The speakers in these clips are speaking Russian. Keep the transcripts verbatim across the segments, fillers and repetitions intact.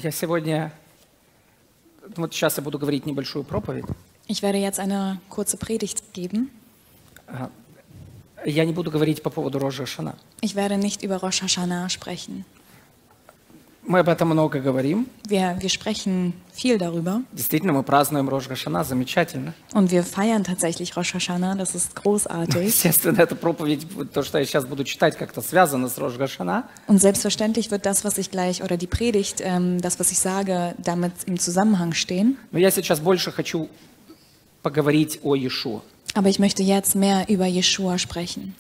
Я сегодня, вот сейчас я буду говорить небольшую проповедь. Ich werde jetzt eine kurze Predigt geben. Я не буду говорить по поводу Рош ха-Шана. Ich werde nicht über Rosh Hashanah sprechen. Мы об этом много говорим. Wir, wir sprechen viel darüber Действительно, мы празднуем Рош ха-Шана, замечательно. und wir feiern tatsächlich Rosh Hashanah, das ist großartig. Естественно, эта проповедь, то, что я сейчас буду читать, как-то связано с Рош ха-Шана. Und selbstverständlich wird das, was ich gleich, oder die Predigt, ähm, das, was ich sage, damit im Zusammenhang stehen. Но я сейчас больше хочу поговорить о Иешуа. Aber ich möchte jetzt mehr über Jeshua sprechen.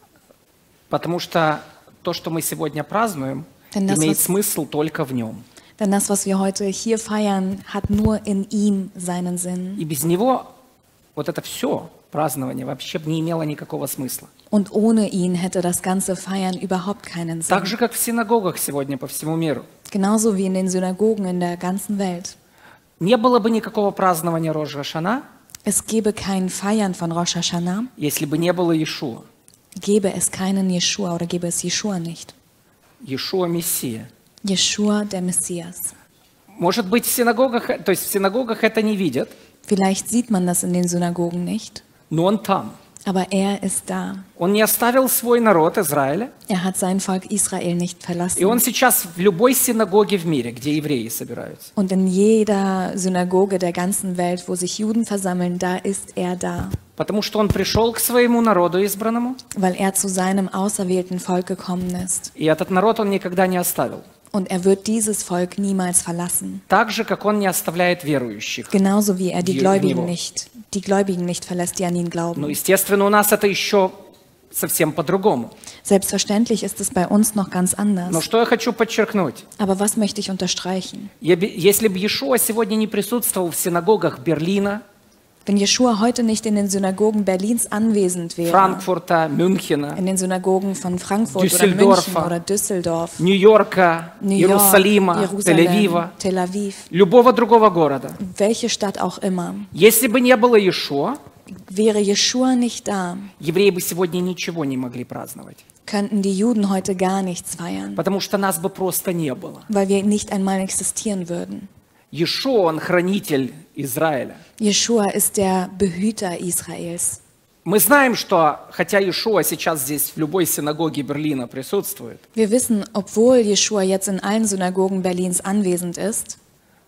Потому что то, что мы сегодня празднуем, Denn das, имеет was, смысл только в нем. denn das, was wir heute hier feiern, hat nur in ihm seinen Sinn. И без него вот это все празднование вообще не имело никакого смысла. Und ohne ihn hätte das ganze Feiern überhaupt keinen Sinn. Так же, как в синагогах сегодня по всему миру. Genauso wie in den Synagogen in der ganzen Welt. Не было бы никакого празднования Рош ха-Шана, Es gäbe kein Feiern von Rosh Hashanah, если бы не было Иешуа. gäbe es keinen Jeshua oder gäbe es Jeshua nicht. Иешуа Мессия. Jeshua, der Messias. Может быть, в синагогах, то есть в синагогах это не видят, Vielleicht sieht man das in den Synagogen nicht, но он там. aber er ist da. Он не оставил свой народ Израиля, Er hat sein Volk Israel nicht и он verlassen. сейчас в любой синагоге в мире, где евреи собираются. Und in jeder Synagoge der ganzen Welt, wo sich Juden versammeln, da ist er da. Потому что он пришел к своему народу избранному, Weil er zu seinem auserwählten Volk gekommen ist. и этот народ он никогда не оставил. Und er wird dieses Volk niemals verlassen. Так же, как он не оставляет верующих. Genauso wie er die Die- Gläubigen Niveau. nicht, die Gläubigen nicht verlässt, die an ihn Но, glauben. естественно, у нас это еще совсем по-другому. Selbstverständlich ist es bei uns noch ganz Но anders. что я хочу подчеркнуть? Aber was möchte ich unterstreichen? Я би- Если бы Иешуа сегодня не присутствовал в синагогах Берлина, Wenn Jeshua heute nicht in den Synagogen Berlins anwesend wäre, Франкфурта, Мюнхена, in den Synagogen von Frankfurt oder Düsseldorfer, München oder Düsseldorf, Нью-Йорка, New York, Иерусалима, Тель-Авива, Jerusalem, Tel Aviv, любого другого города. welche Stadt auch immer, Если бы не было Иешуа, wäre Jeshua nicht da, евреи бы сегодня ничего не могли праздновать. könnten die Juden heute gar nichts feiern, Потому что нас бы просто не было. weil wir nicht einmal existieren würden. Иешуа, он хранитель Израиля. Jeshua ist der Behüter Israels. Мы знаем, что хотя Иешуа сейчас здесь в любой синагоге Берлина присутствует, Wir wissen, obwohl Jeshua jetzt in allen Synagogen Berlins anwesend ist,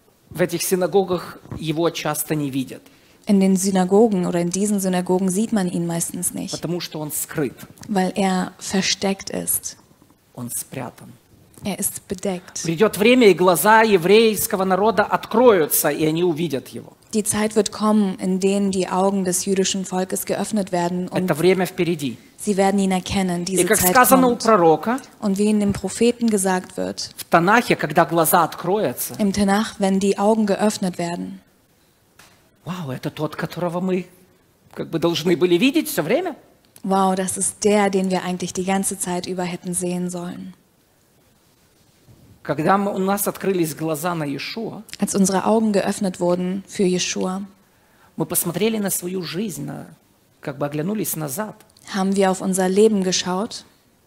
в этих синагогах его часто не видят, in den Synagogen oder in diesen Synagogen sieht man ihn meistens nicht, потому что он скрыт, weil er versteckt ist. он спрятан. Er ist bedeckt. Придет время, и глаза еврейского народа откроются, и они увидят его. Die Zeit wird kommen, in denen die Augen des jüdischen Volkes geöffnet werden und Это время впереди. sie werden ihn erkennen. И Diese как Zeit сказано у kommt. пророка, Und wie in dem Propheten gesagt wird, в Танахе, когда глаза откроются, im Tenach, wenn die Augen geöffnet werden, вау, это тот, которого мы как бы должны были видеть все время. wow, das ist der, den wir eigentlich die ganze Zeit über hätten sehen sollen. Когда мы- у нас открылись глаза на Иешуа, Als unsere Augen geöffnet wurden für Jeshua, мы посмотрели на свою жизнь, на, как бы оглянулись назад, haben wir auf unser Leben geschaut,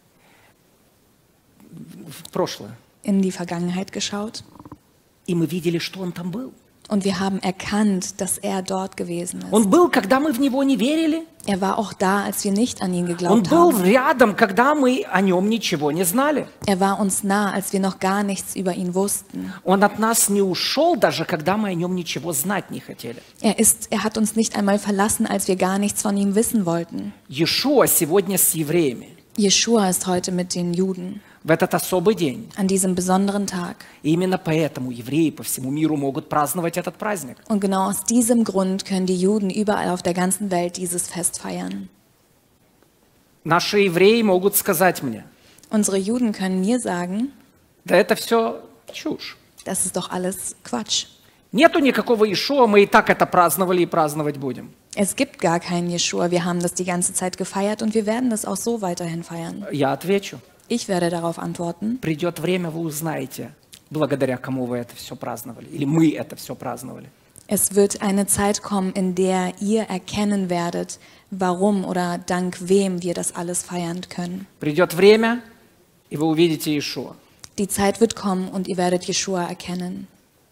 в прошлое, in die Vergangenheit geschaut и мы видели, что Он там был. und wir haben erkannt, dass er dort gewesen ist. Он был, когда мы в Него не верили. Er war auch da, als wir nicht an ihn Он geglaubt был haben. рядом, когда мы о Нем ничего не знали. Er war uns nah, als wir noch gar nichts über ihn wussten. Он от нас не ушел, даже когда мы о Нем ничего знать не хотели. Er ist, er hat uns nicht einmal verlassen, als wir gar nichts von ihm wissen wollten. Иешуа сегодня с евреями, Jeshua ist heute mit den Juden в этот особый день. an diesem besonderen Tag. И именно поэтому евреи по всему миру могут праздновать этот праздник. Und genau aus diesem Grund können die Juden überall auf der ganzen Welt dieses Fest feiern. Наши евреи могут сказать мне, Unsere Juden können mir sagen, да это все чушь. das ist doch alles Quatsch. Нету никакого Иешуа, мы и так это праздновали и праздновать будем. Es gibt gar keinen Jeshua. Wir haben das die ganze Zeit gefeiert und wir werden das auch so weiterhin feiern. Я отвечу. Ich werde darauf antworten. Придет время, вы узнаете, благодаря кому вы это все праздновали. Или мы это все праздновали. Es wird eine Zeit kommen, in der ihr erkennen werdet, warum oder dank wem wir das alles feiern können. Придет время, и вы увидите Иешуа. Die Zeit wird kommen und ihr werdet Jeschua erkennen.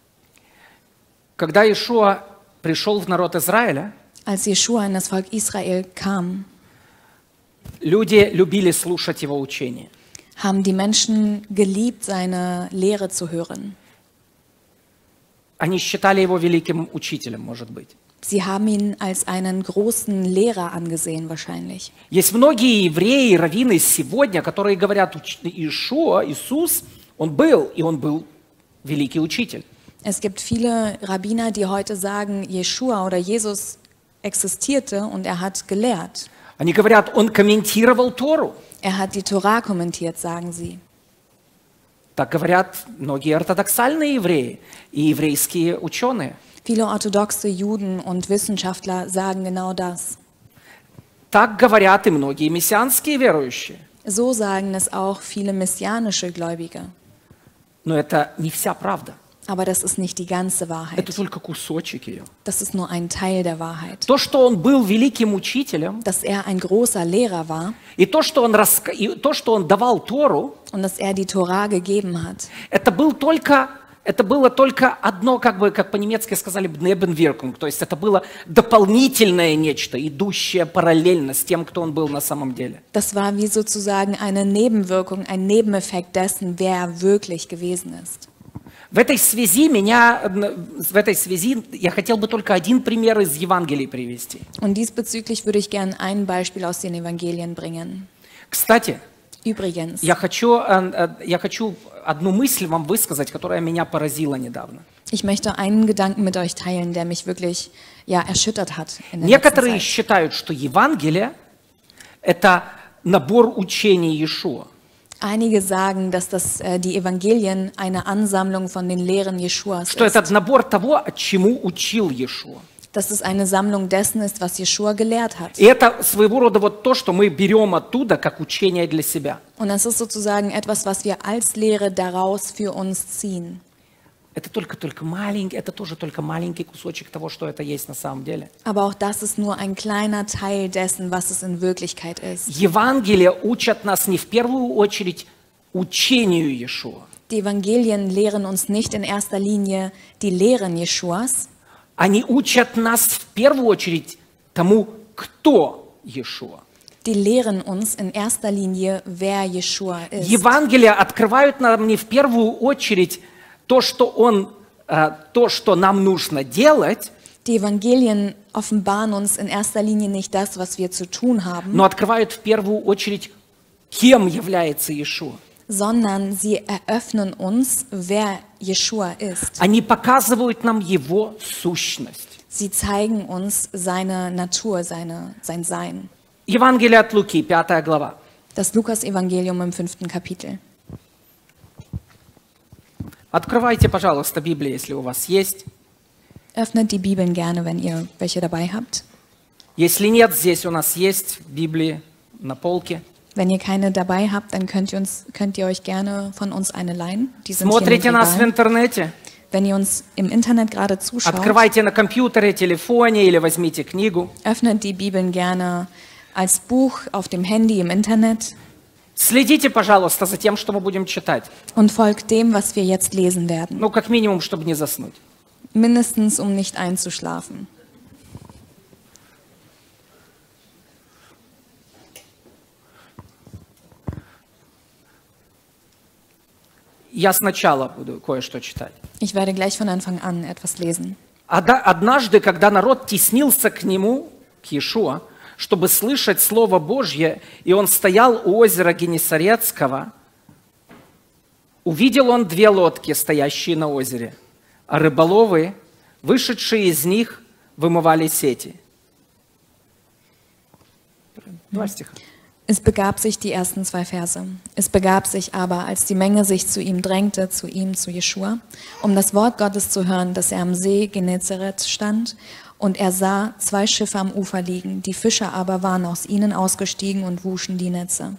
Когда Иешуа пришел в народ Израиля, Als Jeschua in das Volk Israel kam, люди любили слушать его учения. haben die Menschen geliebt, seine Lehre zu hören. Они считали его великим учителем, может быть. Sie haben ihn als einen großen Lehrer angesehen, wahrscheinlich. Есть многие евреи, раввины сегодня, которые говорят, Иешуа, Иисус, он был, и он был великий учитель. Es gibt viele Rabbiner, die heute sagen, Jeschua oder Jesus existierte und er hat gelehrt. Они говорят, он комментировал Тору. Er hat die Tora kommentiert, sagen sie. Так говорят многие ортодоксальные евреи и еврейские ученые. Viele orthodoxe Juden und Wissenschaftler sagen genau das. Так говорят и многие мессианские верующие. So sagen es auch viele messianische Gläubige. Но это не вся правда. Aber das ist nicht die ganze Это Wahrheit. только кусочек ее. Das ist nur ein Teil der Wahrheit. То, что он был великим учителем, Dass er ein großer Lehrer war и то, что он, раска... и то, что он давал Тору, und dass er die Tora gegeben hat, это, был только... это было только одно, как бы, как по-немецки сказали, Nebenwirkung, то есть это было дополнительное нечто, идущее параллельно с тем, кто он был на самом деле. das war wie sozusagen eine Nebenwirkung, ein Nebeneffekt dessen, wer er wirklich gewesen ist. В этой связи меня, в этой связи я хотел бы только один пример из Евангелий привести. Und diesbezüglich würde ich gerne ein Beispiel aus den Evangelien bringen. Кстати, Übrigens, я хочу, я хочу одну мысль вам высказать, которая меня поразила недавно. ich möchte einen Gedanken mit euch teilen, der mich wirklich ja, erschüttert hat in der letzten Некоторые Zeit. считают, что Евангелие – это набор учений Иешуа. Einige sagen, dass das, äh, die Evangelien eine Ansammlung von den Lehren Jeschuas Что ist. это набор того, чему учил Иешуа. Dass es eine Sammlung dessen ist, was Jeschua gelehrt hat. И это своего рода вот то, что мы берем оттуда как учение для себя. Und das ist sozusagen etwas, was wir als Lehre daraus für uns ziehen. Это только, только маленький, это тоже только маленький кусочек того, что это есть на самом деле. Aber auch das ist nur ein kleiner Teil dessen, was es in Wirklichkeit ist. Евангелия учат нас не в первую очередь учению Иешуа. Die Evangelien lehren uns nicht in erster Linie die Lehren Jeschuas. Они учат нас в первую очередь тому, кто Иешуа. Die lehren uns in erster Linie, wer Jeschua ist. Евангелия открывают нам не в первую очередь то, что, он, то, что нам нужно делать, Die Evangelien offenbaren uns in erster Linie nicht das, was wir zu tun haben, но открывают в первую очередь, кем является Иешуа. sondern sie eröffnen uns, wer Jeschua ist. Они показывают нам его сущность. Sie zeigen uns seine Natur, seine, sein Sein. Евангелие от Луки, пятая глава. Das Lukas-Evangelium im fünften Kapitel. Открывайте, пожалуйста, Библию, если у вас есть. Öffnet die Bibeln gerne, wenn ihr welche dabei habt. Если нет, здесь у нас есть в Библии на полке. Wenn ihr keine dabei habt, dann könnt ihr, uns, könnt ihr euch gerne von uns eine leihen. Die sind hier Смотрите im нас в Regal. интернете. Wenn ihr uns im Internet gerade zuschaut, Открывайте на компьютере, телефоне или возьмите книгу. öffnet die Bibeln gerne als Buch auf dem Handy im Internet Следите, пожалуйста, за тем, что мы будем читать. und folgt dem, was wir jetzt lesen werden. Ну, как минимум, чтобы не заснуть. Mindestens, um nicht einzuschlafen. Я сначала буду кое-что читать. Ich werde gleich von Anfang an etwas lesen. Ода- Однажды, когда народ теснился к нему, к Иешуа, чтобы слышать Слово Божье, и он стоял у озера Генесарецкого, увидел он две лодки, стоящие на озере, а рыболовы, вышедшие из них, вымывали сети. Два стиха. Es begab sich, die ersten zwei Verse. Es begab sich aber, als die Menge sich zu ihm drängte, zu ihm, zu Jeschua, um das Wort Gottes zu hören, dass er am See Genezareth stand, und er sah zwei Schiffe am Ufer liegen, die Fischer aber waren aus ihnen ausgestiegen und wuschen die Netze.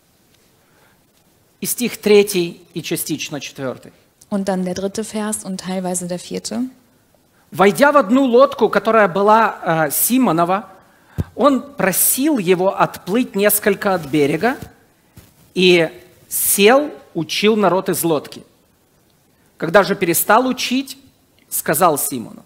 И стих третий и частично четвертый. Und dann der dritte Vers und teilweise der vierte. Войдя в одну лодку, которая была э, Симонова, он просил его отплыть несколько от берега и сел учил народ из лодки. Когда же перестал учить, сказал Симону: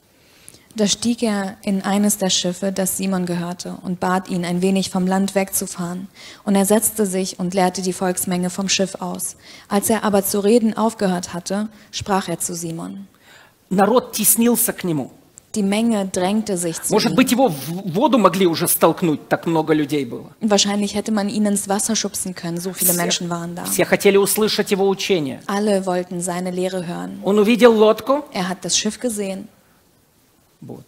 Da stieg er in eines der Schiffe, das Simon gehörte, und bat ihn, ein wenig vom Land wegzufahren. Und er setzte sich und leerte die Volksmenge vom Schiff aus. Als er aber zu reden aufgehört hatte, sprach er zu Simon. Народ теснился к нему. Die Menge drängte sich zu Может ihm. быть, его в воду могли уже столкнуть, так много людей было. Wahrscheinlich hätte man ihn ins Wasser schubsen können, so viele Menschen waren da. Все хотели услышать его учение. Alle wollten seine Lehre hören. Он увидел лодку. Er hat das Schiff gesehen. Вот.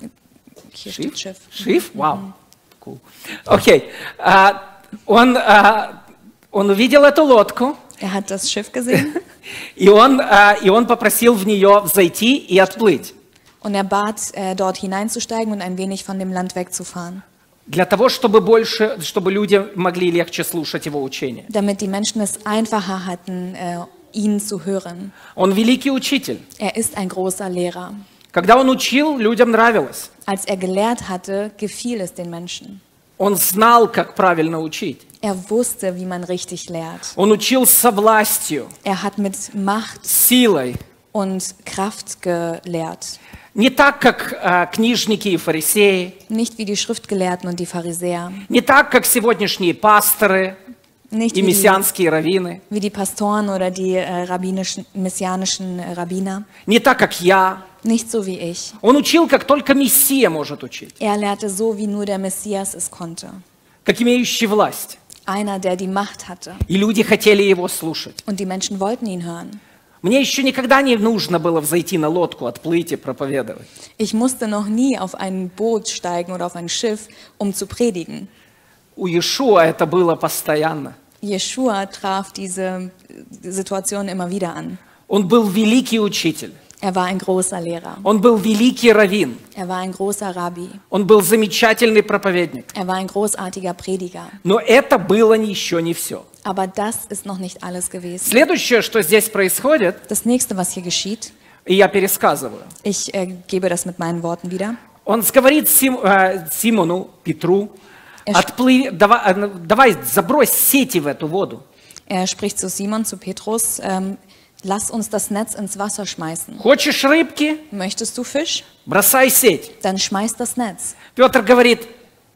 Hier steht Schiff. Schiff? Вау. Cool. Окей. А, он, а, он увидел эту лодку, Er hat das Schiff gesehen и он, а, и он попросил в нее зайти и отплыть. und er bat, äh, dort hineinzusteigen und ein wenig von dem Land wegzufahren, Для того, чтобы больше, чтобы люди могли легче слушать его учение. damit die Menschen es einfacher hatten, äh, ihn zu hören. Он великий учитель. Er ist ein großer Lehrer. Когда он учил, людям нравилось. Als er gelehrt hatte, gefiel es den Menschen. Он знал, как правильно учить. Er wusste, wie man richtig lehrt. Он учил со властью, Er hat mit Macht силой. und Kraft gelehrt. Не так, как а, книжники и фарисеи. Nicht wie die Schriftgelehrten und die Pharisäer. Не так, как сегодняшние пасторы Nicht и wie die, мессианские раввины. wie die Pastoren oder die äh, rabbinischen, messianischen äh, Rabbiner. Не так, как я. Nicht so wie ich. Он учил, как только Мессия может учить. Er lehrte so, wie nur der Messias es konnte. Как имеющий власть. Einer, der die Macht hatte. И люди хотели его слушать. Und die Menschen wollten ihn hören. Мне еще никогда не нужно было взойти на лодку, отплыть и проповедовать. Ich musste noch nie auf ein Boot steigen oder auf ein Schiff, um zu predigen. У Иешуа это было постоянно. Jeschua traf diese Situation immer wieder an. Он был великий учитель. Er war ein großer Lehrer. Он был великий раввин. Er war ein großer Rabbi. Он был замечательный проповедник. Er war ein großartiger Prediger. Но это было еще не все. Aber das ist noch nicht alles gewesen. Следующее, что здесь происходит, Das nächste, was hier geschieht, и я пересказываю. ich äh, gebe das mit meinen Worten wieder. Он говорит Сим, э, Симону, Петру, отплыви, давай, э, давай забрось сети в эту воду. Er spricht zu Simon, zu Petrus, ähm, lass uns das Netz ins Wasser schmeißen. Хочешь рыбки? Möchtest du Fisch? Бросай сеть. Dann schmeiß das Netz. Петр говорит,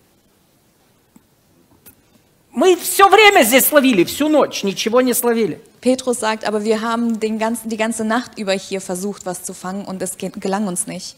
мы все время здесь ловили, всю ночь, ничего не словили. Petrus sagt, aber wir haben den ganzen, die ganze Nacht über hier versucht, was zu fangen und es ge- gelang uns nicht.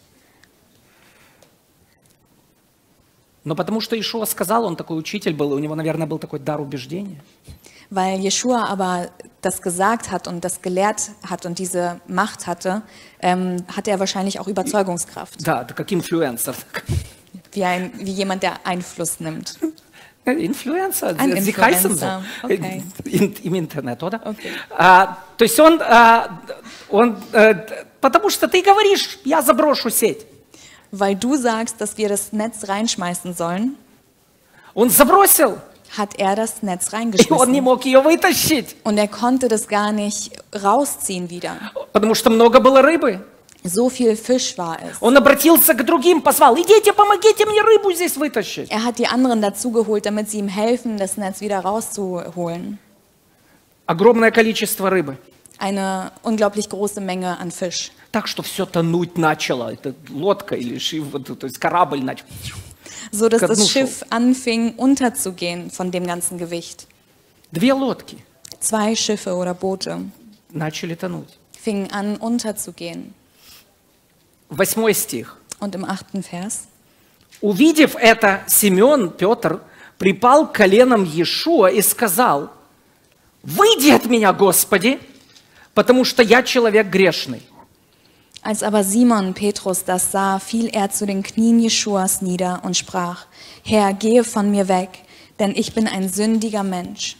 Но потому что Иешуа сказал, он такой учитель был, и у него, наверное, был такой дар убеждения. Weil Jeschua aber das gesagt hat und das gelehrt hat und diese Macht hatte, ähm, hatte er wahrscheinlich auch Überzeugungskraft. Да, это как инфлюенсер. Wie, ein, wie jemand, der Einfluss nimmt. Инфлюенсер, Ein sie heißen so Influencer, okay. Ин- im Интернет, oder? Okay. А, то есть он, а, он э, потому что ты говоришь, я заброшу сеть. Weil du sagst, dass wir das Netz reinschmeißen sollen, Он забросил, hat er das Netz и он не reingeschmissen. мог ее вытащить, Und er konnte das gar nicht rausziehen wieder. потому что много было рыбы. So viel Fisch war es. Он обратился к другим, позвал, идите, помогите мне рыбу здесь вытащить. Er hat die anderen dazugeholt, damit sie ihm helfen, das Netz wieder rauszuholen. Огромное количество рыбы. Eine unglaublich große Menge an Fisch. Так что все тонуть начало. Это лодка или шиф, то есть корабль начал. So dass Ко дну das шел. Schiff anfing unterzugehen von dem ganzen Gewicht. Две лодки Zwei Schiffe oder Boote начали тонуть. fingen an unterzugehen. Восьмой стих. Und im achten Vers. Увидев это, Симеон, Петр, припал к коленам Иешуа и сказал, «Выйди от меня, Господи, потому что я человек грешный». Als aber Simon Petrus das sah, fiel er zu den Knien Jeschuas nieder und sprach, Herr, gehe von mir weg, denn ich bin ein sündiger Mensch.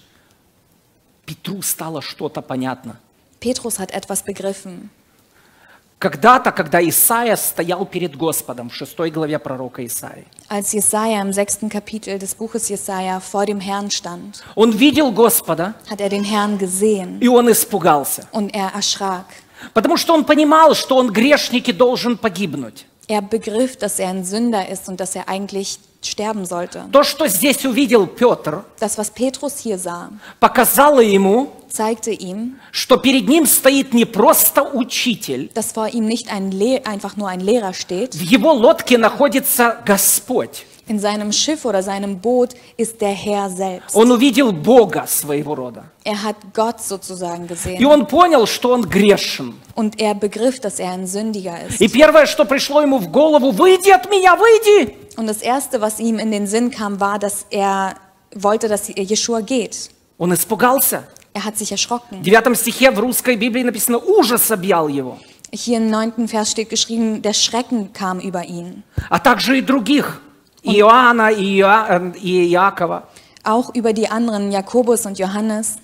Петру стало что-то понятно. Petrus hat etwas begriffen. Когда-то, когда Исаия стоял перед Господом, в шестой главе пророка Исаии, Als Jesaja im sechsten Kapitel des Buches Jesaja vor dem Herrn stand, он видел Господа, hat er den Herrn gesehen и он испугался. und er erschrak. Потому что он понимал, что он грешник и должен погибнуть. Er begriff, dass er ein Sünder ist und dass er eigentlich sterben sollte. То, что здесь увидел Петр, Das, was Petrus hier sah, показало ему, zeigte ihm, что перед ним стоит не просто учитель. dass vor ihm nicht ein Le- einfach nur ein Lehrer steht. В его лодке находится Господь. In seinem Schiff oder seinem Boot ist der Herr selbst. Он увидел Бога своего рода. Er hat Gott sozusagen И gesehen. он понял, что он грешен. Und er begriff, dass er ein Sündiger ist. И первое, что пришло ему в голову: выйди от меня, выйди! Und das Erste, was ihm in den Sinn kam, war, dass er wollte, dass Jeschua geht. Он испугался. Er hat sich erschrocken. В девятом стихе в русской Библии написано: ужас объял его. Hier im neunten Vers steht geschrieben, der Schrecken kam über ihn. А также и других. Иоанна и, Иоа- и Иакова. Auch über die anderen, Jakobus und Johannes.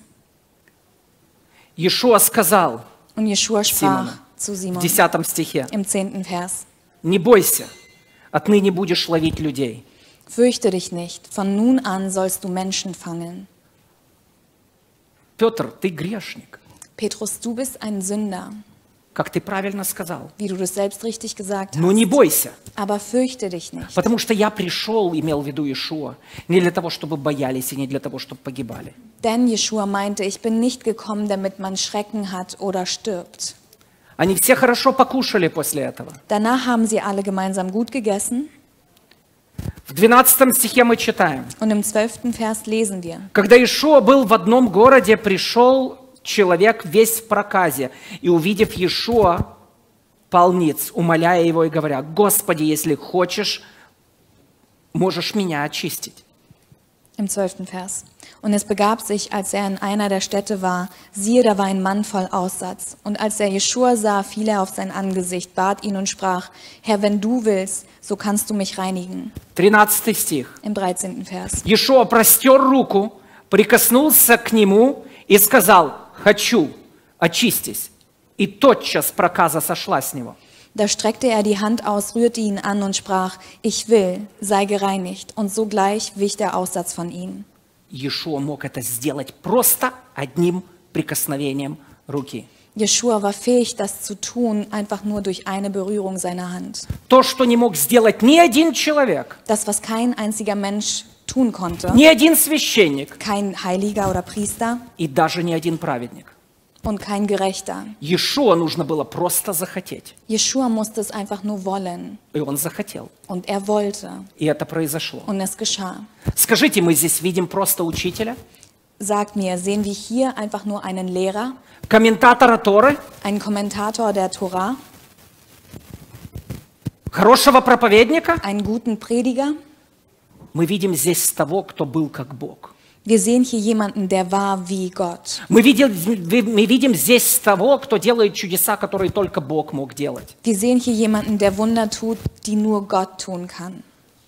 Иешуа сказал Und Jeschua sprach Simon. zu в Simon десятом стихе: im zehnten Vers. не бойся, отныне будешь ловить людей. Fürchte dich nicht, von nun an sollst du Menschen fangen. Петр, ты грешник, Petrus, du bist ein Sünder, как ты правильно сказал. wie du das selbst richtig gesagt Но не hast. бойся, Aber fürchte dich nicht. потому что я пришел, имел в виду Иешуа, не для того, чтобы боялись и не для того, чтобы погибали. Denn Jeschua meinte, ich bin nicht gekommen, damit man Schrecken hat oder stirbt. Они все хорошо покушали после этого. Danach haben sie alle gemeinsam gut gegessen. В двенадцатом стихе мы читаем: Und im zwölften Vers lesen wir. когда Иешуа был в одном городе, пришел человек весь в проказе, и, увидев Иешуа, пал ниц, умоляя его и говоря: Господи, если хочешь, можешь меня очистить. Im zwölften Vers. Und es begab sich, als er in einer der Städte war, siehe, da war ein Mann voll Aussatz. Und als er Jeschua sah, fiel er auf sein Angesicht, bat ihn und sprach: Herr, wenn du willst, so kannst du mich reinigen. тринадцатый стих. Im dreizehnten Vers. Иешуа простер руку, прикоснулся к нему и сказал: хочу, очистись. И тотчас проказа сошла с него. Da streckte er die Hand aus, rührte ihn an und sprach: Ich will, sei gereinigt. Und sogleich wich der Aussatz von ihm. Иешуа мог это сделать просто одним прикосновением руки. Jeschua war fähig, das zu tun, einfach nur durch eine Berührung seiner Hand. То, что не мог сделать ни один человек, Das, was kein einziger Mensch tun konnte, ни один священник kein Heiliger oder Priester и даже ни один праведник. und kein Gerechter. Иешуа нужно было просто захотеть. Jeschua musste es einfach nur wollen. И он захотел. Und er wollte. И это произошло. Und es geschah. Скажите, мы здесь видим просто учителя, Sagt mir, sehen wir hier einfach nur einen Lehrer, комментатора Торы, einen Kommentator der Tora, хорошего проповедника? einen guten Prediger? Мы видим здесь того, кто был как Бог. Wir sehen hier jemanden, der war wie Gott. Мы видим, мы видим здесь того, кто делает чудеса, которые только Бог мог делать. Wir sehen hier jemanden, der Wunder tut, die nur Gott tun kann.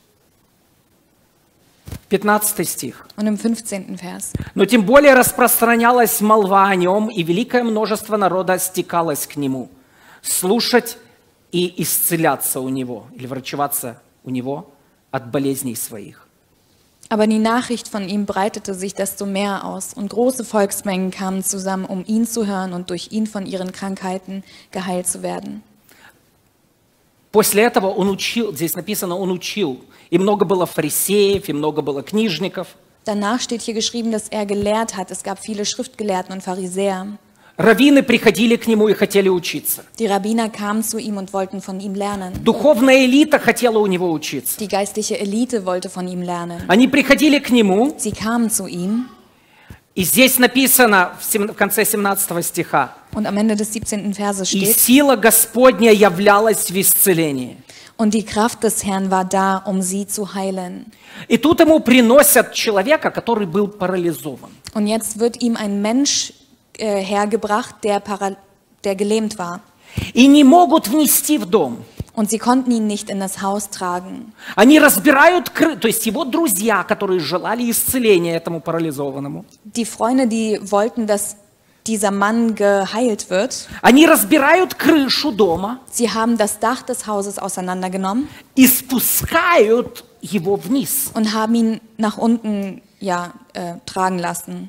пятнадцатый стих. Und im fünfzehnten Vers. Но тем более распространялась молва о нем, и великое множество народа стекалось к нему, слушать и исцеляться у него, или врачеваться у него от болезней своих. Aber die Nachricht von ihm breitete sich desto mehr aus, und große Volksmengen kamen zusammen, um ihn zu hören und durch ihn von ihren Krankheiten geheilt zu werden. После этого он учил, здесь написано, он учил, и много было фарисеев, и много было книжников. Danach steht hier geschrieben, dass er gelehrt hat. Es gab viele Schriftgelehrten und Pharisäer. Раввины приходили к нему и хотели учиться. Die Rabbiner kamen zu ihm und wollten von ihm lernen. Духовная элита хотела у него учиться. Die geistliche Elite wollte von ihm lernen. Они приходили к нему, Sie kamen zu ihm, и здесь написано в сем- в конце семнадцатого стиха: und am Ende des siebzehnten Verses «И steht, сила Господня являлась в исцелении». und die Kraft des Herrn war da, um sie zu heilen. И тут ему приносят человека, который был парализован. Und jetzt wird ihm ein Mensch äh, hergebracht, der, para der gelähmt war. И не могут внести в дом. Und sie konnten ihn nicht in das Haus tragen. Они разбирают кры, то есть его друзья, которые желали исцеления этому парализованному. Die Freunde, die wollten, dass dieser Mann geheilt wird, Они разбирают крышу дома sie haben das Dach des Hauses auseinandergenommen и спускают его вниз. und haben ihn nach unten ja, äh, tragen lassen,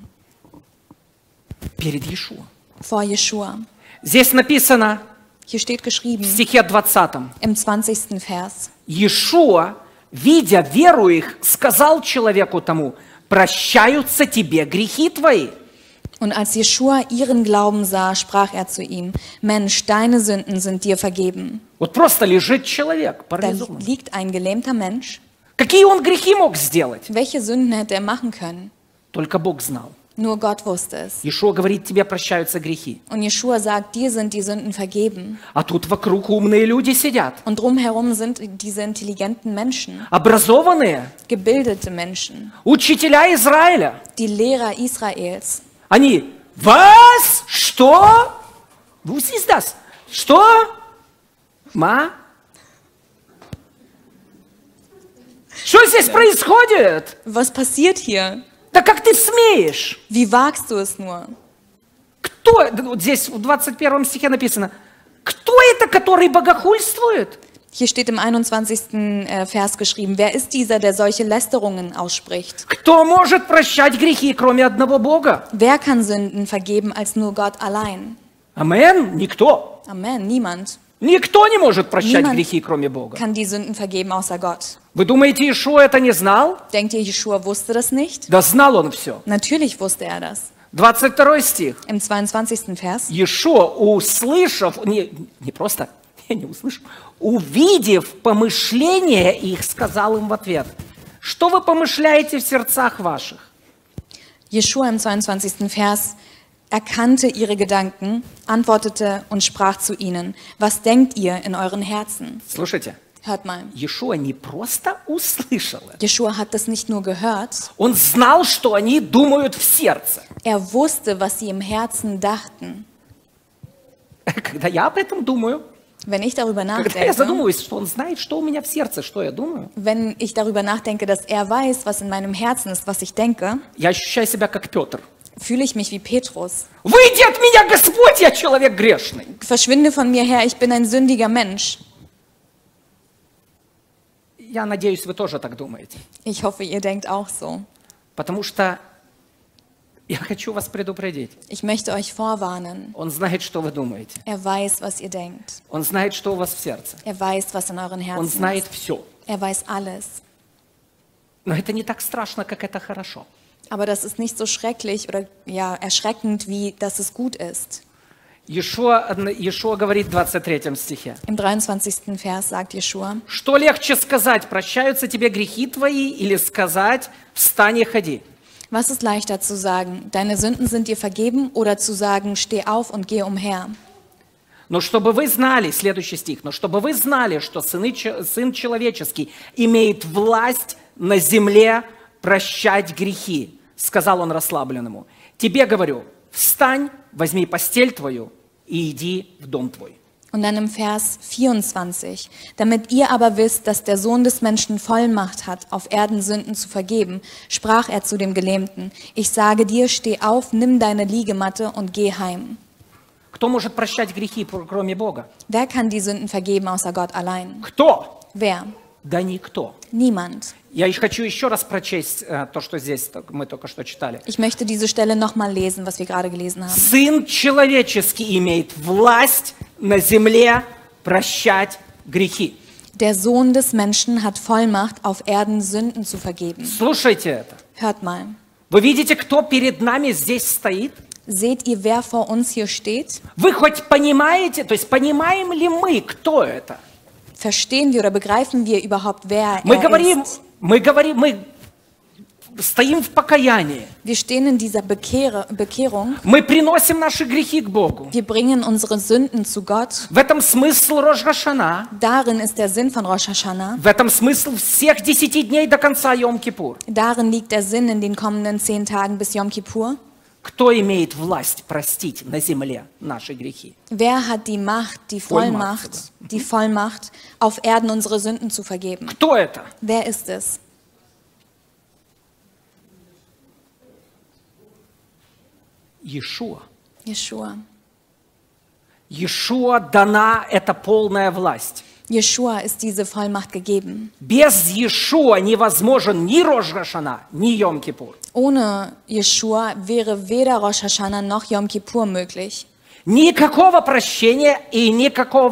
Перед Иешуа. vor Jeschua. Здесь написано Hier steht в geschrieben, стихе двадцатом. im zwanzigsten Vers, Иешуа видя веру их, сказал человеку тому: прощаются тебе грехи твои. Und als Jeschua ihren Glauben sah, sprach er zu ihm: Mensch, deine Sünden sind dir vergeben. Вот просто лежит человек, Da парализованный. liegt ein gelähmter Mensch. Какие он грехи мог сделать? Welche Sünden hätte er machen können? Только Бог знал. Nur Gott wusste es. Иешуа говорит, тебе прощаются грехи. Und Jeschua sagt, dir sind die Sünden vergeben. А тут вокруг умные люди сидят. Und drumherum sind diese intelligenten Menschen, Образованные, gebildete Menschen, учителя Израиля. die Lehrer Israels. Они, was? Что? Was ist das? Что? Ма? Что здесь происходит? Was passiert hier? Да как ты смеешь? Wie wagst du es nur? Кто? Вот здесь в двадцать первом стихе написано. Кто это, который богохульствует? Hier steht im einundzwanzigsten äh, Vers geschrieben, wer ist dieser, der solche Lästerungen ausspricht? Кто может прощать грехи, кроме одного Бога? Wer kann Sünden vergeben als nur Gott allein? Амен? Никто. Amen, niemand Никто не может прощать Niemand грехи, кроме Бога. kann die Sünden vergeben außer Gott. Вы думаете, Иешуа это не знал? Denkt ihr, Jeschua wusste das nicht? Да знал он все. Natürlich wusste er das. двадцать второй стих. Im zweiundzwanzigsten Vers. Иешуа, услышав, не, не просто, я не услышал, увидев помышления их, сказал им в ответ: что вы помышляете в сердцах ваших? Jeschua im zweiundzwanzigsten Vers erkannte ihre Gedanken, antwortete und sprach zu ihnen: Was denkt ihr in euren Herzen? Слушайте, Hört mal. Иешуа не просто услышал это, Jeschua hat das nicht nur gehört, он знал, что они думают в сердце. er wusste, was sie im Herzen dachten. Когда я об этом думаю, Wenn ich darüber когда я nachdenke, задумываюсь, что он знает, что у меня в сердце, что я думаю, wenn ich darüber nachdenke, dass er weiß, was in meinem Herzen ist, was ich denke, я ощущаю себя как Петр. fühle ich mich wie Petrus. Выйди от меня, Господь, я человек грешный. Verschwinde von mir her, ich bin ein sündiger Mensch. Я надеюсь, вы тоже так думаете. Ich hoffe, ihr denkt auch so. Потому что я хочу вас предупредить. Ich möchte euch vorwarnen. Он знает, что вы думаете. Er weiß, was ihr denkt. Он знает, что у вас в сердце. Er weiß, was in euren Он Herzen знает ist. все. Er weiß alles. Но это не так страшно, как это хорошо. Aber das ist nicht so schrecklich oder ja erschreckend, wie dass es gut ist. Иешуа, Иешуа говорит в двадцать третьем стихе. Im dreiundzwanzigsten Vers sagt Jeschua: Что легче сказать, прощаются тебе грехи твои, или сказать, встань и ходи? Was ist leichter zu sagen? Deine Sünden sind dir vergeben, oder zu sagen, steh auf und geh umher? Но чтобы вы знали, следующий стих, но чтобы вы знали, что сыны, Сын Человеческий имеет власть на земле прощать грехи, сказал он расслабленному. Тебе говорю, встань, возьми постель твою и иди в дом твой. Und dann im Vers vierundzwanzig: Damit ihr aber wisst, dass der Sohn des Menschen Vollmacht hat, auf Erden Sünden zu vergeben, sprach er zu dem Gelähmten: Ich sage dir, steh auf, nimm deine Liegematte und geh heim. Кто может прощать грехи, кроме Бога? Wer kann die Sünden vergeben außer Gott allein? Кто? Wer? Да никто. Niemand. Я хочу еще раз прочесть э, то, что здесь мы только что читали. Ich möchte diese Stelle nochmal lesen, was wir gerade gelesen haben. Сын человеческий имеет власть на земле прощать грехи. Der Sohn des Menschen hat Vollmacht, auf Erden Sünden zu vergeben. Слушайте это. Hört mal. Вы видите, кто перед нами здесь стоит? Seht ihr, wer vor uns hier steht? Вы хоть понимаете, то есть понимаем ли мы, кто это? Verstehen wir oder begreifen wir überhaupt, wer Мы er говорим, ist? мы говорим, мы стоим в покаянии. Wir stehen in dieser Bekehre, Bekehrung. Мы приносим наши грехи к Богу. Wir bringen unsere Sünden zu Gott. В этом смысл Рош ха-Шана. Darin ist der Sinn von Rosh Hashanah. В этом смысл всех десяти дней до конца Йом-Кипур. Darin liegt der Sinn in den kommenden zehn Tagen bis Yom Kippur. Кто имеет власть простить на земле наши грехи? Wer hat die Macht, die Vollmacht, die Vollmacht, auf Erden unsere Sünden zu vergeben? Кто это? Wer ist es? Иешуа. Jeschua. Иешуа дана эта полная власть. Jeschua ist diese Vollmacht gegeben. Без Иешуа невозможен ни Рош ха-Шана, ни Йом-Кипур. Ohne Jeschua wäre weder Rosh Hashanah noch Yom Kippur möglich. Никакого прощения и никакого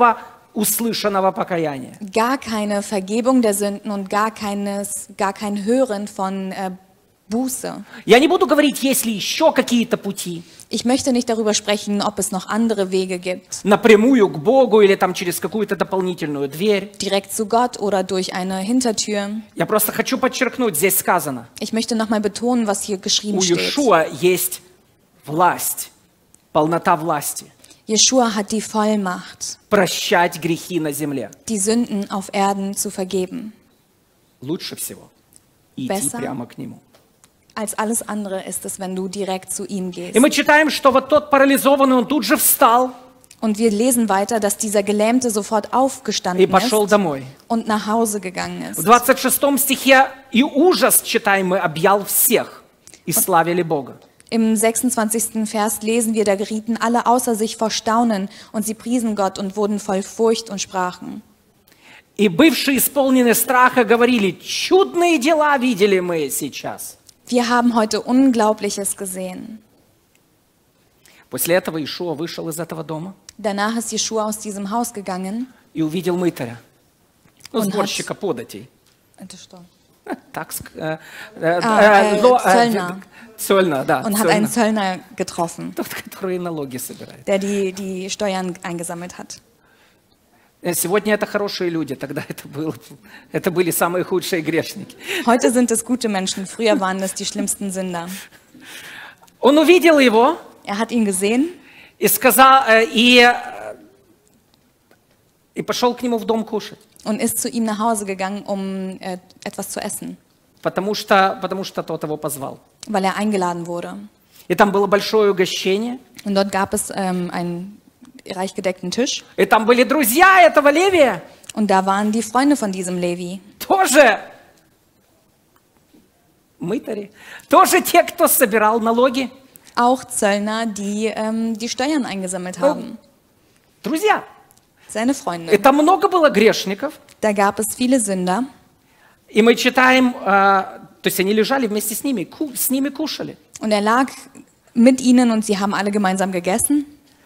услышанного покаяния. Gar keine Vergebung der Sünden und gar, keines, gar kein Hören von äh, Buße. Я не буду говорить, есть ли еще какие-то пути, Ich möchte nicht darüber sprechen, ob es noch andere Wege gibt, напрямую к Богу или там через какую-то дополнительную дверь. direkt zu Gott oder durch eine Hintertür. Я просто хочу подчеркнуть, здесь сказано, Ich möchte nochmal betonen, was hier geschrieben у steht. Иешуа есть власть, полнота власти, Jeschua hat die Vollmacht, прощать грехи на земле. die Sünden auf Erden zu vergeben. Лучше всего идти Besser. прямо к Нему. Als alles andere ist es, wenn du direkt zu ihm gehst. И мы читаем, что вот тот парализованный, он тут же встал Und wir lesen weiter, dass dieser Gelähmte sofort и aufgestanden пошел ist домой. und nach Hause gegangen В ist. двадцать шестом стихе «И ужас, читаем мы, объял всех, и славили Бога». Im sechsundzwanzigsten Vers lesen wir, da gerieten alle außer sich vor Staunen und sie priesen Gott und wurden voll Furcht und sprachen. И бывшие исполнены страха говорили, чудные дела видели мы сейчас. Wir haben heute Unglaubliches gesehen. После этого Иешуа вышел из этого дома Danach ist Jeschua aus diesem Haus gegangen. и увидел мытаря, ну, Он сборщика податей. Это что? Так, ск- э, э, А, э, э, ло- э, Цöllner. Цöllner, да, Und hat Цöllner. einen Zöllner getroffen, Тот, который налоги собирает. der die, die Steuern eingesammelt hat. Э, Сегодня это хорошие люди, тогда это, было, это были самые худшие грешники. Heute sind es gute Menschen, früher waren es die schlimmsten Sünder. Он увидел его Er hat ihn gesehen и сказал, э, и, э, и пошел к нему в дом кушать, und ist zu ihm nach Hause gegangen, um äh, etwas zu essen, потому что, потому что тот его позвал. weil er eingeladen wurde. И там было большое угощение, Und dort gab es ähm, einen reich gedeckten Tisch и там были друзья этого Левия, und da waren die Freunde von diesem Levi, тоже мытари, тоже те, кто собирал налоги, auch Zöllner, die ähm, die Steuern eingesammelt haben. друзья. Seine И Freunde. там много было грешников, Da gab es viele Sünder. и мы читаем, э, то есть они лежали вместе с ними, ку- с ними кушали. Und er lag mit ihnen und sie haben alle gemeinsam gegessen.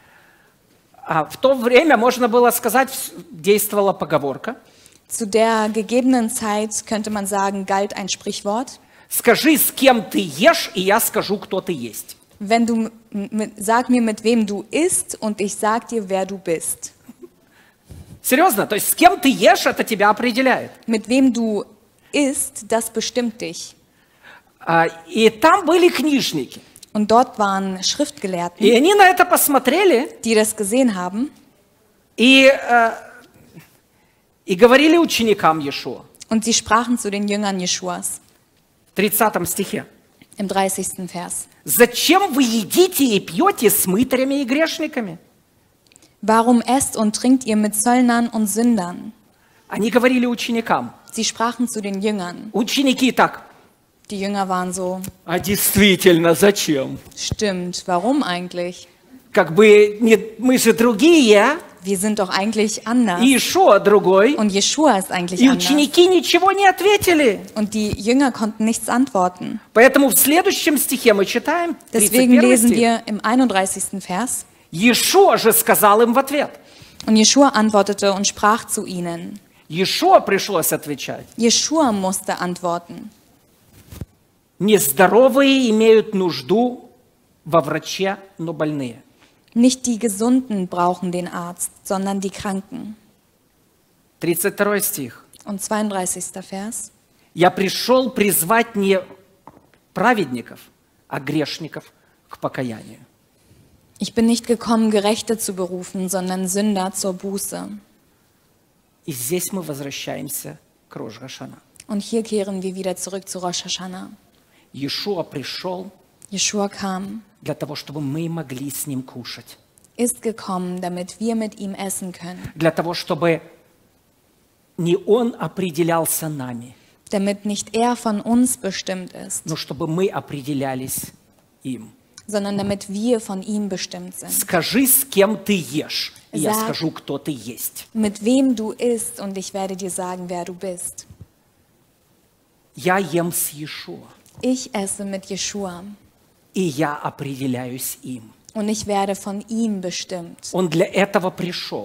А в то время, можно было сказать, вс- действовала поговорка: Zu der gegebenen Zeit könnte man sagen, galt ein Sprichwort. «Скажи, с кем ты ешь, и я скажу, кто ты есть». Wenn du m- mit, sag mir, mit wem du isst und ich sag dir, wer du bist. Серьезно, то есть с кем ты ешь, это тебя определяет. Mit wem du isst, das bestimmt dich. А, И там были книжники. Und dort waren Schriftgelehrten, И они на это посмотрели die das gesehen haben и, э, и говорили ученикам Иешуа. und sie sprachen zu den Jüngern Jeschuas В тридцатом стихе. im dreißigsten Vers. «Зачем вы едите и пьете с мытарями и грешниками?» Warum esst und trinkt ihr mit Zöllnern und Sündern? Они говорили ученикам. Sie sprachen zu den Jüngern. Ученики так: Die Jünger waren so, «А действительно, зачем? stimmt, warum eigentlich? Как бы не, мы же другие, Wir sind doch eigentlich anders. и Иешуа другой». Und Jeschua ist eigentlich И anders. ученики ничего не ответили. Und die Jünger konnten nichts antworten. Поэтому в следующем стихе мы читаем, тридцать Deswegen первый lesen стих. wir im einunddreißigsten Vers. Иешуа же сказал им в ответ. Und Jeschua antwortete und sprach zu ihnen. Иешуа пришлось отвечать. Jeschua musste antworten. Нездоровые имеют нужду во враче, но больные. Nicht die Gesunden brauchen den Arzt, sondern die Kranken. тридцать второй стих. Und zweiunddreißigster Vers. Я пришел призвать не праведников, а грешников к покаянию. Ich bin nicht gekommen, Gerechte zu berufen, sondern Sünder zur Buße. И здесь мы возвращаемся к Рош Гашана. Und hier kehren wir wieder zurück zu Rosh Hashanah. Иешуа пришел Jeschua kam, для того, чтобы мы могли с ним кушать. ist gekommen, damit wir mit ihm essen können. Для того, чтобы не он определялся нами, Damit nicht er von uns bestimmt ist, но чтобы мы определялись им. sondern damit wir von ihm bestimmt sind. Скажи, с кем ты ешь, и я Sag- скажу, кто ты есть. Mit wem du isst und ich werde dir sagen, wer du bist. Я ем с Иешуа, Ich esse mit Jeschua и я определяюсь им. und ich werde von ihm bestimmt. Он для этого пришел,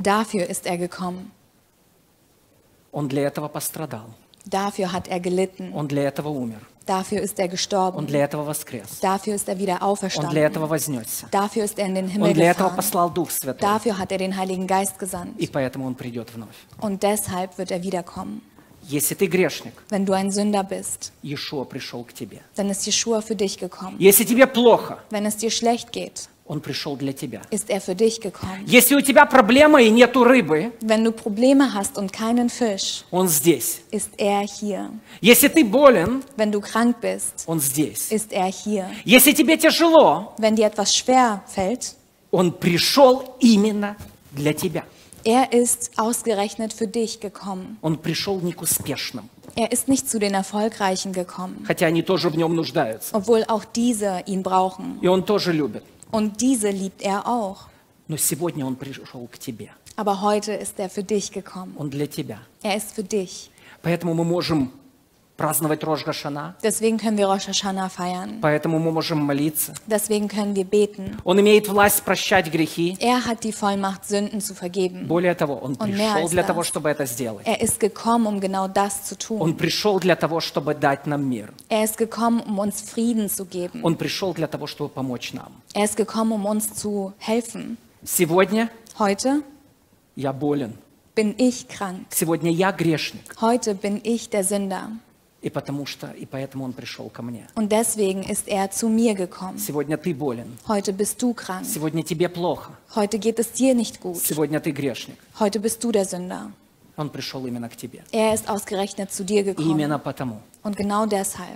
Dafür ist er gekommen. Он для этого пострадал. Dafür hat er gelitten. Он для этого умер. Dafür ist er Он gestorben. для этого воскрес. Dafür ist er wieder Он для этого auferstanden. вознесся. Dafür ist er in den Himmel Он для этого gefahren. послал Дух Святой. Dafür hat er den Heiligen Geist gesandt. И поэтому Он придет вновь. Und deshalb wird er wiederkommen. Если ты грешник, Wenn du ein Sünder bist, Иешуа пришел к тебе. dann ist Jeschua für dich gekommen. Если тебе плохо, Wenn es dir schlecht geht, Он пришел для тебя. ist er für dich gekommen. Если у тебя проблема и нету рыбы, Wenn du Probleme hast und keinen Fisch, Он здесь. ist er hier. Если ты болен, Wenn du krank bist, Он здесь. ist er hier. Если тебе тяжело, Wenn dir etwas schwer fällt, Он пришел именно для тебя. er ist ausgerechnet für dich gekommen. Он пришел не к успешным, Er ist nicht zu den Erfolgreichen gekommen, хотя они тоже в нем нуждаются. obwohl auch diese ihn brauchen. И Он тоже любит. Und diese liebt er auch. Но сегодня Он пришел к тебе. Aber heute ist er für dich gekommen. Он для тебя. Er ist für dich. Поэтому мы можем праздновать Рош Гашана. Deswegen können wir Rosh Hashanah feiern. Поэтому мы можем молиться. Deswegen können wir beten. Он имеет власть прощать грехи. Er hat die Vollmacht, Sünden zu vergeben. Более того, Он Und mehr пришел als для das. того, чтобы это сделать. Er ist gekommen, um genau das zu Он tun. пришел для того, чтобы дать нам мир. Er ist gekommen, um uns Frieden zu geben. Он пришел для того, чтобы помочь нам. Er ist gekommen, um uns zu helfen. Сегодня Heute я болен. bin ich krank. Сегодня я грешник. Heute bin ich der Sünder. И потому что, и поэтому Он пришел ко мне. Und deswegen ist er zu mir gekommen. Сегодня ты болен. Heute bist du krank. Сегодня тебе плохо. Heute geht es dir nicht gut. Сегодня ты грешник. Heute bist du der Sünder. Он пришел именно к тебе. Er ist ausgerechnet zu dir gekommen. Именно потому. Und genau deshalb.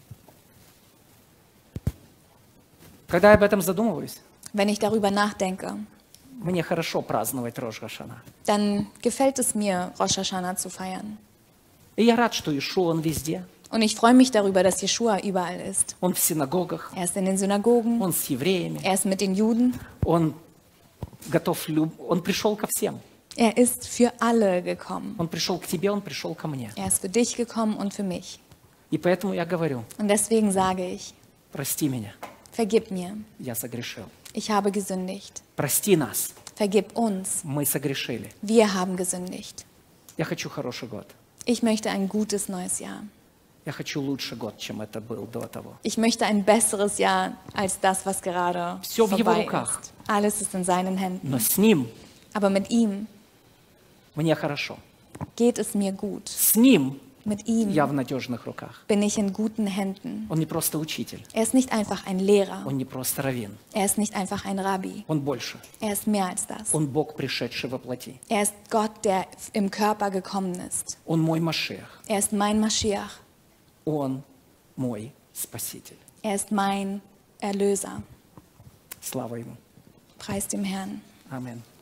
Когда я об этом задумываюсь, Wenn ich darüber nachdenke, мне хорошо праздновать Рош Гашана. dann gefällt es mir, Rosh Hashanah zu feiern. И я рад, что Иешуа, Он везде. Und ich freue mich darüber, dass Jeschua überall ist. Он в синагогах, Er ist in den Synagogen, Он с евреями, er ist mit den Juden, Он готов, люб... Он пришел ко всем. er ist für alle gekommen. Он пришел к тебе, Он пришел ко мне. Er ist für dich gekommen und für mich. И поэтому я говорю, Und deswegen sage ich, прости меня, vergib mir, я согрешил. ich habe gesündigt. Прости нас, Vergib uns, мы согрешили. wir haben gesündigt. Я хочу хороший год. Ich möchte ein gutes neues Jahr. Я хочу лучший год, чем это был до того. Ich möchte ein besseres Jahr als das, was gerade Всё в его vorbei руках. ist. Alles ist in seinen Händen. Но с Ним Aber mit ihm мне хорошо. geht es mir gut. С Ним Mit ihm я в надежных руках. bin ich in guten Händen. Он не просто учитель, Er ist nicht einfach ein Lehrer. Он не просто раввин. Er ist nicht einfach ein Rabbi. Он больше. Er ist mehr als das. Он Бог, пришедший во плоти. Er ist Gott, der im Körper gekommen ist. Он мой Машиах. Er ist mein Maschiach. Он мой Спаситель. Er ist mein Erlöser. Слава Ему. Preis dem Herrn. Аминь.